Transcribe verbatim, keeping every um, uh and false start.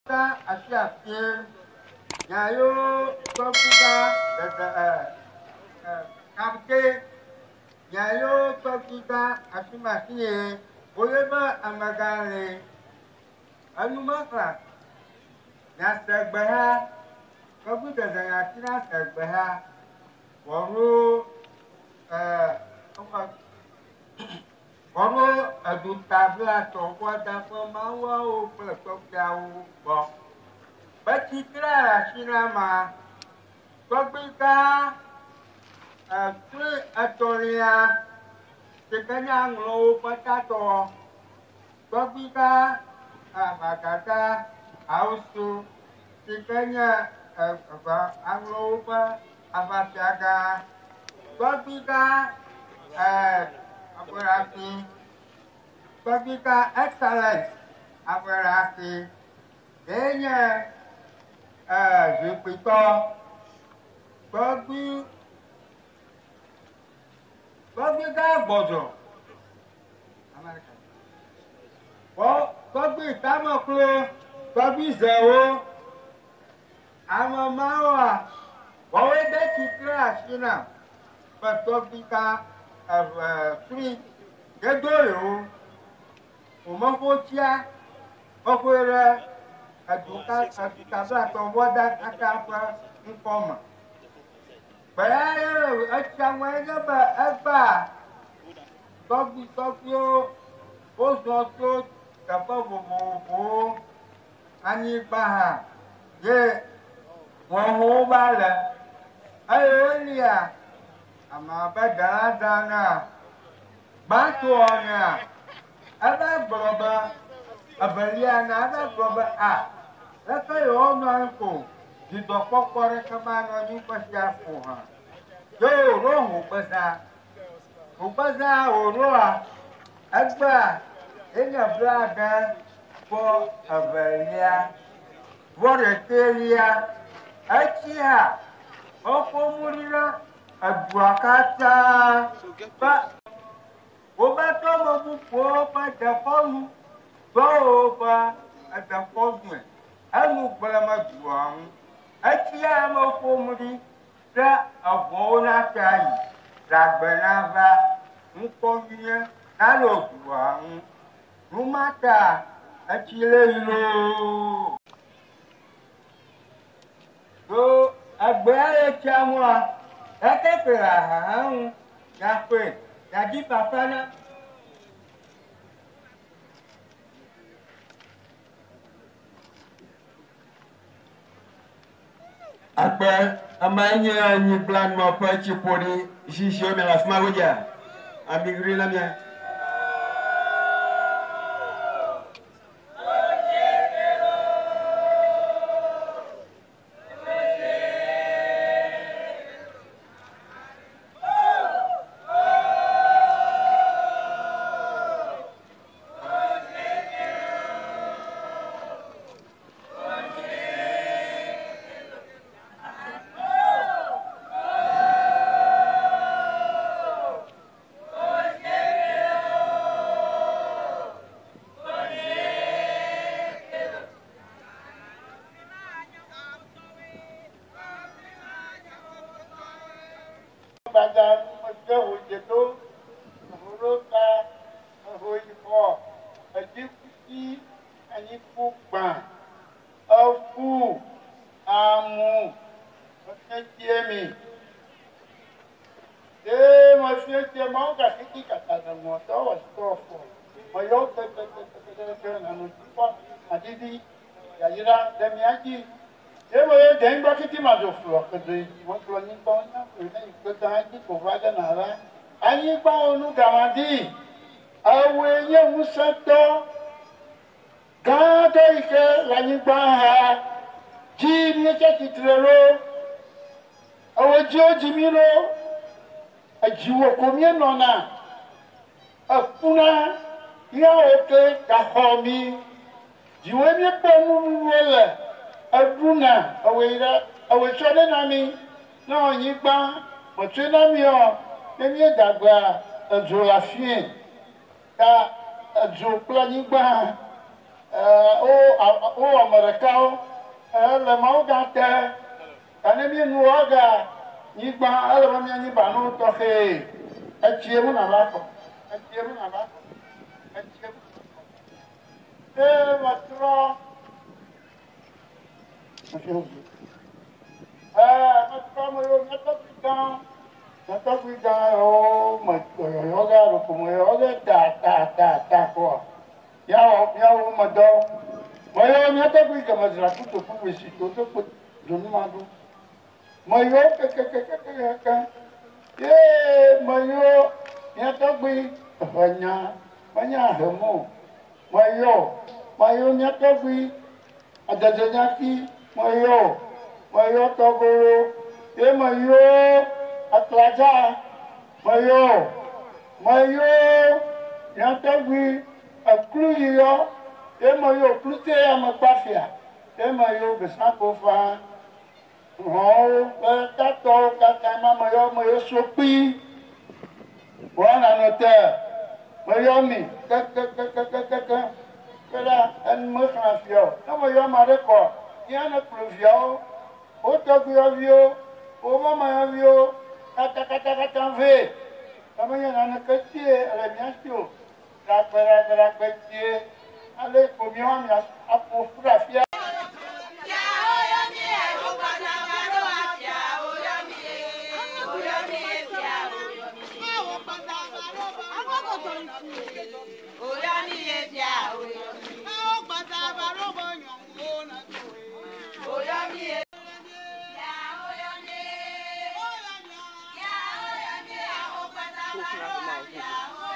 Topita Asiatie, Yayo Topita Kamke, Yayo Topita Asimatie, Boleva Amagale, Anumaka, Nasagbaha, Topita Zayatina Sagbaha, Waru, Waru, Adutabla, Topata, Mawa, Topia, Bo. But he tried, Shinama, Topita, a three Atoria, the Kanyang low potato, Topita, a Matata, house to the Kanya, a Anglopa, a Mataga, Topita, a Aberati, Topita, excellent, Aberati, Kenya. Ah, je peux pas. Bobby. Bobby Garbozo. American. Well, Bobby Tamaklo. Bobby Zero. I'm a Mawa. Well, we bet you crash, you know. But Bobby got a three. Get doyo. Umafotia. Opera. Advocat, advocat, or what that account informer. But I can't wait about Alpha. Bobby Tokyo, Post North, Kapovo, Annie Baha. Yea, one whole ballad. I only am a bad Dana. Batuana. Other brother, a Beliana, other brother. Ah. That's why you all know you don't fuck for a command on you for her. Yo, wrong, Ubaza. Ubaza or Roa. Agba, in your brother for a Belia. What a terrier. Achia. Oko Murina, a Buakata. But Obato Bupo, but the phone. Go over at the phone. I look for my drum. I see I'm a formally that of Bona Kai, that Benava, Mukomia, Nalo Drum, Rumata, a Chile. So, a bear chamwa, a capella, Yafe, Yadipafana. Après, amanya ni plan mo pa chipodi shisho me la smagoja. Amigri la mia. o Americawo le mawu gãte ane mi nuwo ga nyigba ele be mia nyigba no tɔxe etsie mu na va kɔ etsie mu na va kɔ etsie mu e me trɔ ɛɛ me trɔ me yo nyetɔgbi gã nyetɔgbi gã o me yɔyɔ ga ɖo ko me yɔ ge ta ta ta ta kɔ yawo yawo me dɔ me yɔ nyetɔgbi gama dzra kutoku wesi to to kpe dzonu ma do me yɔ kekekekekeke ye me yɔ nyetɔgbi ehenya menya hemo me yɔ me yɔ nyetɔgbi adedzenya me yɔ me yɔ tɔgoro ye me yɔ akladza me yɔ me yɔ nyetɔgbi eklu yi yɔ ye me yɔ klute amekpafia ye me yɔ besakofa hɔnwo kple tatɔwo katã ma me yɔ me yɔ sokpi wɔna no te me yɔ mi kekekekekeke kela enu me xlã fia o ne me yɔ ma ɖe kɔ yea ne kplɔ viawo wo tɔgbuiyɔviwo wo mamayɔviwo katakatakata vɛ ame nye naneke tie le mia si o ɖakpe ɖakpe ɖakpe tie ale ko miawo mi aƒo ƒu ɖe afia. Open up the mouth.